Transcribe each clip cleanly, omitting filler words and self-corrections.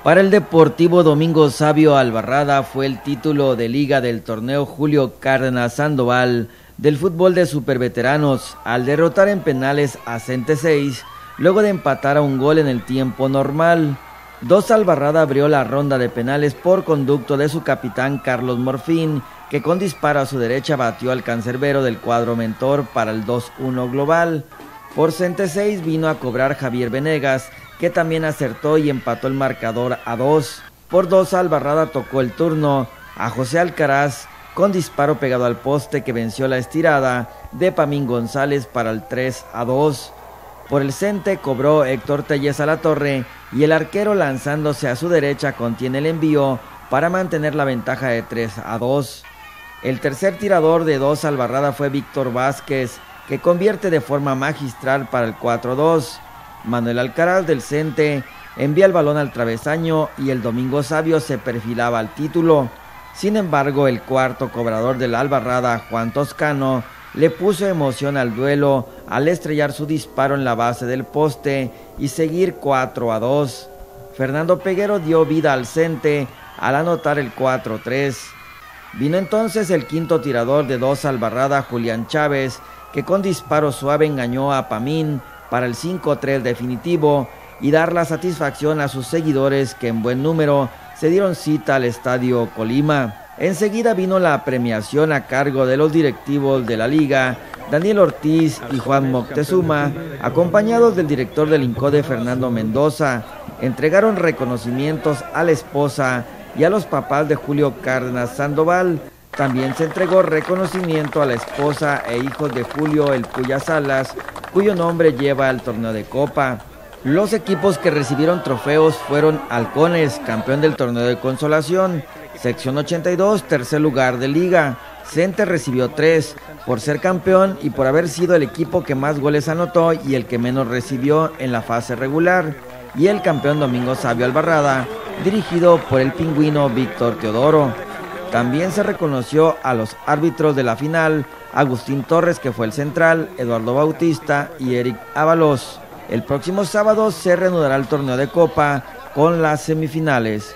Para el Deportivo Domingo Sabio Albarrada fue el título de liga del torneo Julio Cárdenas Sandoval del fútbol de superveteranos al derrotar en penales a Cente 6 luego de empatar a un gol en el tiempo normal. 2 Albarrada abrió la ronda de penales por conducto de su capitán Carlos Morfín, que con disparo a su derecha batió al cancerbero del cuadro mentor para el 2-1 global. Por Cente 6 vino a cobrar Javier Venegas, que también acertó y empató el marcador a 2. Por 2 Albarrada tocó el turno a José Alcaraz con disparo pegado al poste que venció la estirada de Pamín González para el 3-2. Por el Cente cobró Héctor Tellez a la torre y el arquero lanzándose a su derecha contiene el envío para mantener la ventaja de 3-2. El tercer tirador de 2 Albarrada fue Víctor Vázquez, que convierte de forma magistral para el 4-2. Manuel Alcaraz del Cente envía el balón al travesaño y el Domingo Sabio se perfilaba al título. Sin embargo, el cuarto cobrador de la Albarrada, Juan Toscano, le puso emoción al duelo al estrellar su disparo en la base del poste y seguir 4-2. Fernando Peguero dio vida al Cente al anotar el 4-3. Vino entonces el quinto tirador de 2 Albarrada, Julián Chávez, que con disparo suave engañó a Pamín para el 5-3 definitivo y dar la satisfacción a sus seguidores que en buen número se dieron cita al Estadio Colima. Enseguida vino la premiación a cargo de los directivos de la liga, Daniel Ortiz y Juan Moctezuma, acompañados del director del INCODE, Fernando Mendoza. Entregaron reconocimientos a la esposa y a los papás de Julio Cárdenas Sandoval. También se entregó reconocimiento a la esposa e hijos de Julio El Puya Salas, cuyo nombre lleva el torneo de Copa. Los equipos que recibieron trofeos fueron Halcones, campeón del torneo de consolación, sección 82, tercer lugar de liga. Cente recibió 3 por ser campeón y por haber sido el equipo que más goles anotó y el que menos recibió en la fase regular. Y el campeón Domingo Sabio Albarrada, dirigido por el pingüino Víctor Teodoro. También se reconoció a los árbitros de la final, Agustín Torres, que fue el central, Eduardo Bautista y Eric Ábalos. El próximo sábado se reanudará el torneo de Copa con las semifinales.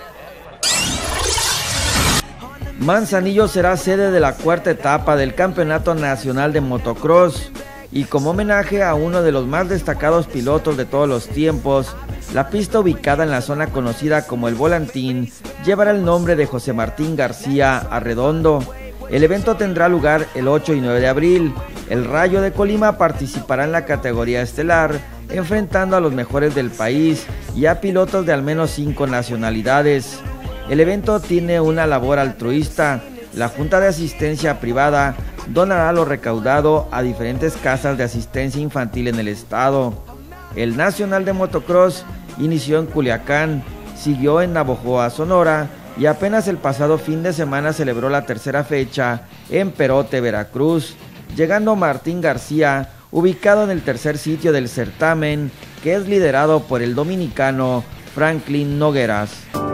Manzanillo será sede de la cuarta etapa del Campeonato Nacional de Motocross y como homenaje a uno de los más destacados pilotos de todos los tiempos, la pista ubicada en la zona conocida como El Volantín llevará el nombre de José Martín García Arredondo. El evento tendrá lugar el 8 y 9 de abril. El Rayo de Colima participará en la categoría estelar, enfrentando a los mejores del país y a pilotos de al menos 5 nacionalidades. El evento tiene una labor altruista. La Junta de Asistencia Privada donará lo recaudado a diferentes casas de asistencia infantil en el estado. El Nacional de Motocross inició en Culiacán, siguió en Navojoa, Sonora, y apenas el pasado fin de semana celebró la tercera fecha en Perote, Veracruz, llegando Martín García, ubicado en el tercer sitio del certamen, que es liderado por el dominicano Franklin Nogueras.